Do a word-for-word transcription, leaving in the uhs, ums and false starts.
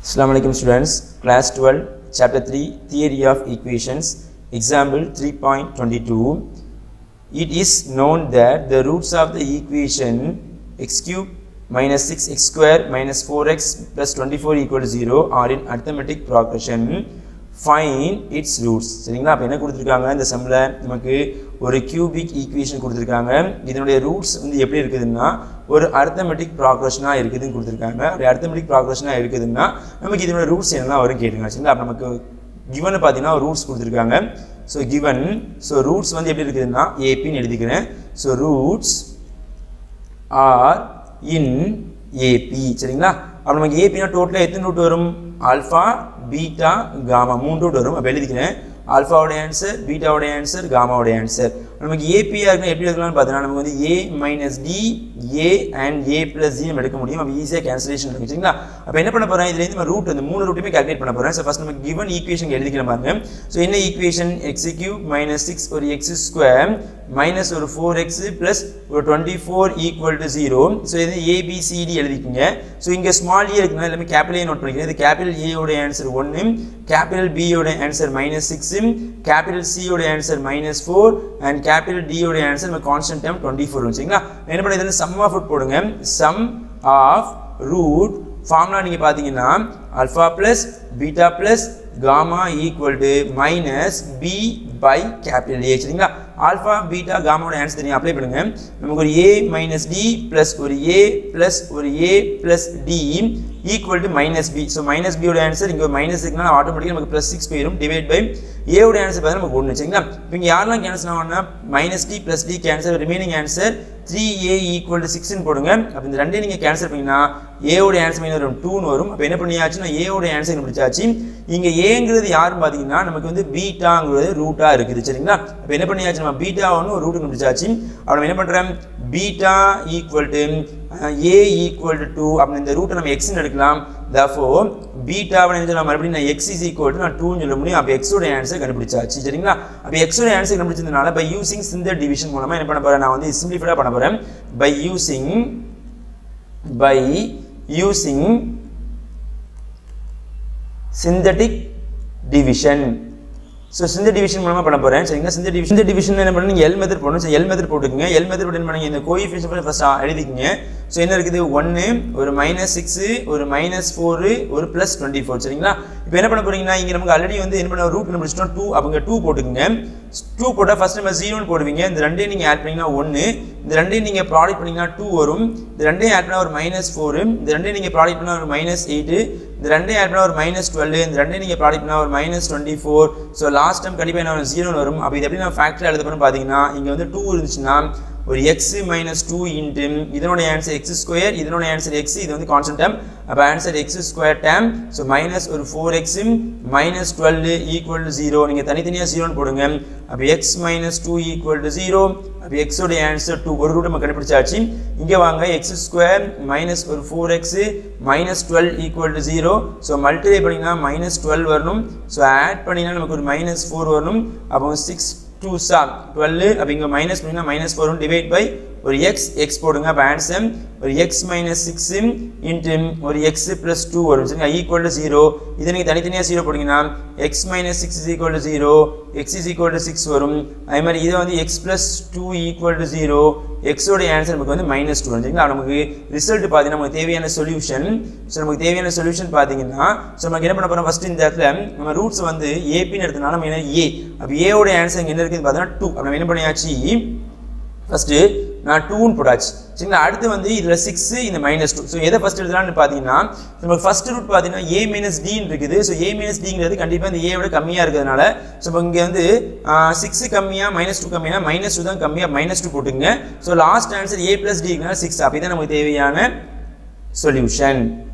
Assalamu alaikum students, class twelve, chapter three, theory of equations, example three point two two. It is known that the roots of the equation x cube minus six x square minus four x plus twenty-four equal to zero are in arithmetic progression. Find its roots. சரிங்களா? அப்ப என்ன கொடுத்திருக்காங்க இந்த சம்ல நமக்கு ஒரு cubic equation கொடுத்திருக்காங்க. இதனுடைய roots வந்து எப்படி இருக்குதுன்னா ஒரு arithmetic progression-ஆ இருக்குதுன்னு கொடுத்திருக்காங்க. ஒரு arithmetic progression-ஆ இருக்குதுன்னா நமக்கு இதனுடைய roots என்னலாம் வரும் கேளுங்க. சரிங்களா? அப்ப நமக்கு given பாத்தீங்கன்னா roots கொடுத்திருக்காங்க. So given so roots வந்து எப்படி இருக்குதுன்னா A P ன்னு எழுதிக்கிறேன். So roots are in A P. சரிங்களா? அப்ப நமக்கு A P னா டோட்டலா எத்தனை ரூட் வரும்? ஆல்பா பீட்டா காமா மூணு ரூட் வரும். அப்ப எழுதிக்கிறேன் ஆல்பாவோட ஆன்சர் பீட்டாவோட ஆன்சர் காமாவோட ஆன்சர். நமக்கு ஏபி ஆ எப்படி எடுக்கலாம்னு பார்த்தீங்கன்னா நமக்கு வந்து a minus d a and a plus d நம்ம எடுக்க முடியும். அப்ப ஈஸியா கேன்சலேஷன் இருக்கு. சரிங்களா? அப்ப என்ன பண்ண போறோம் இதுல இருந்து நம்ம ரூட் அந்த மூணு ரூட்டையுமே கால்குலேட் பண்ண போறோம். சோ ஃபர்ஸ்ட் நம்ம given equation எழுதிக்கலாம் பாருங்க. சோ என்ன equation x cube minus six ஒரு x square minus ஒரு four x plus ஒரு twenty-four equal to zero. So இது a b c d எழுதிக்கங்க. சோ இங்க small a இருக்குனா எல்லாமே கேபிட்டல் a நோட் பண்ணிக்கிறேன். இது கேபிட்டல் a ஓட ஆன்சர் one, கேபிட்டல் b ஓட answer minus six, capital C ஓட answer minus four and capital D ஓட ஆன்சர் நம்ம கான்ஸ்டன்ட் டேர்ம் twenty-four வந்துச்சுங்களா? என்ன பண்ண இதெல்லாம் sum of root போடுங்க. sum of root ஃபார்முலா நீங்க பாத்தீங்கன்னா alpha plus beta plus gamma equal to minus b by capital A. சரிங்களா? alpha beta gamma ஓட ஆன்சர் நீங்க அப்ளை பண்ணுங்க. நமக்கு ஒரு a minus d plus ஒரு a plus ஒரு a plus d equal to minus b. So minus b ஓட answer இங்க minus இருக்குனா ஆட்டோமேட்டிக்கா நமக்கு plus six போயிடும். டிவைட் பை a ஓட ஆன்சர் பார்த்தா நமக்கு one. சரிங்களா? இப்போ இங்க யாரெல்லாம் கேன்சல் ஆகும்னா minus d plus d cancel, remaining answer three a equal to six ன்னு போடுங்க. அப்ப இந்த ரெண்டையும் நீங்க கேன்சல் பண்ணீங்கன்னா a ஓட ஆன்சர் மைனஸ் வரும் two ன்னு வரும். அப்ப என்ன பண்ணியாச்சுன்னா a ஓட ஆன்சர் கண்டுபிடிச்சாச்சு. இங்க a ங்கிறது யாருன்னு பாத்தீங்கன்னா நமக்கு வந்து பீட்டாங்கிறது ரூட்டா இருக்குது. சரிங்களா? அப்ப என்ன பண்ணியாச்சு நம்ம பீட்டான்னு ஒரு ரூட் கண்டுபிடிச்சாச்சு. அப்ப நம்ம என்ன பண்றோம் beta equal to a equal to two. அப்ப இந்த ரூட்டை நம்ம x ன்னு எடுக்கலாம். therefore பீட்டா வை என்ன சொல்லலாம் மறுபடியும் நான் x is equal to நான் two ன்னு சொல்ல முடியும். அப்ப x ஓட ஆன்சர் கண்டுபிடிச்சாச்சு. சரிங்களா? அப்ப x ஓட ஆன்சர் கண்டுபிடிச்சதுனால by using synthetic division மூலமா என்ன பண்ண போறேன் நான் வந்து சிம்பிளிஃபைடா பண்ண போறேன். by using by using synthetic division. So synthetic division மூலமா பண்ண போறேன். சரிங்களா? synthetic division synthetic division என்ன பண்ணனும்? L மெத்தட் போடணும். சோ L மெத்தட் போட்டுக்கங்க. L மெத்தட் போட்டு என்ன பண்ணுங்க இந்த கோஎஃபிஷியன்ட் ஃபர்ஸ்ட் எழுதிக்கங்க. சோ என்ன இருக்குது one ஒரு minus six ஒரு minus four ஒரு plus twenty-four. சரிங்களா? இப்போ என்ன பண்ண போறீங்கன்னா இங்க நமக்கு ஆல்ரெடி வந்து என்ன பண்ண ரூட் கண்டுபிடிச்சிட்டோம் two. அப்பங்க two போட்டுக்கங்க. two போட்டா ஃபர்ஸ்ட் நம்ம zero ன்னு போடுவீங்க. இந்த ரெண்டையும் நீங்க ஆட் பண்ணீங்கன்னா one, இந்த ரெண்டையும் நீங்க ப்ராடக்ட் பண்ணீங்கன்னா two வரும். இந்த ரெண்டையும் ஆட் பண்ணா ஒரு minus four, இந்த ரெண்டையும் நீங்க ப்ராடக்ட் பண்ணா ஒரு minus eight, இந்த ரெண்டையும் ஆட் பண்ணா ஒரு minus twelve, இந்த ரெண்டையும் நீங்க ப்ராடக்ட் பண்ணா ஒரு minus twenty-four. So last time கண்டிப்பா என்ன வரும் zero ன்னு வரும். அப்ப இது எப்படி நான் ஃபேக்டர் எழுத போறேன்னு பாத்தீங்கன்னா இங்க வந்து two இருந்துச்சுனா ஒரு x minus two into இதனோட ஆன்சர் x square, இதனோட ஆன்சர் x, இது வந்து கான்ஸ்டன்ட் டேர்ம். அப்ப answer x square term. So minus ஒரு four x minus twelve equal to zero. நீங்க தனித்தனியா zero ன்னு போடுங்க. அப்ப x minus two equal to zero. அப்ப x ஓட ஆன்சர் two. ஒரு ரூட் நம்ம கண்டுபிடிச்சாச்சு. இங்க வாங்க x square minus ஒரு four x minus twelve equal to zero. So multiply பண்ணீங்கன்னா minus twelve வரணும். சோ ஆட் பண்ணீங்கன்னா நமக்கு ஒரு minus four வரணும். அப்ப six two twelve. அப்ப இங்க மைனஸ் பண்ணீங்கன்னா minus four வரும். டிவைட் பை ஒரு x x போடுங்க. அப்ப ஆன்சர் ஒரு x minus six into ஒரு x plus two வரும். சரிங்களா? equal to zero. இத நீங்க தனித்தனியா zero போடுவீங்கன்னா x minus six is equal to zero, x is equal to six வரும். அதே மாதிரி இது வந்து x plus two equal to zero. x ஓட ஆன்சர் நமக்கு வந்து minus two வரும். சரிங்களா? நமக்கு ரிசல்ட் பாத்தீங்கன்னா நமக்கு தேவையான சொல்யூஷன். சோ நமக்கு தேவையான சொல்யூஷன் பாத்தீங்கன்னா சோ நம்ம என்ன பண்ண போறோம் ஃபர்ஸ்ட் இந்த இடத்துல நம்ம ரூட்ஸ் வந்து a p ன்னு எடுத்தனால நம்ம என்ன a. அப்ப a ஓட ஆன்சர் இங்க என்ன இருக்குன்னு பார்த்தா two. அப்ப நம்ம என்ன பண்ணியாச்சு ஃபர்ஸ்ட் நான் two ன்னு போடாச்சு. சரிங்களா? அடுத்து வந்து இதுல six இந்த minus two. சோ எதை ஃபர்ஸ்ட் எழுதலாம்னு பாத்தீங்கன்னா நமக்கு ஃபர்ஸ்ட் ரூட் பாத்தீங்கன்னா a minus d ன்னு இருக்குது. சோ a minus d ங்கிறது கண்டிப்பா இந்த a விட கம்மியா இருக்குதுனால சோ இங்க வந்து six கம்மியா minus two கம்மியா minus two தான் கம்மியா minus two போட்டுங்க. So last answer a plus d ங்கனா six. அப்ப இதான் நமக்கு தேவையான சொல்யூஷன்.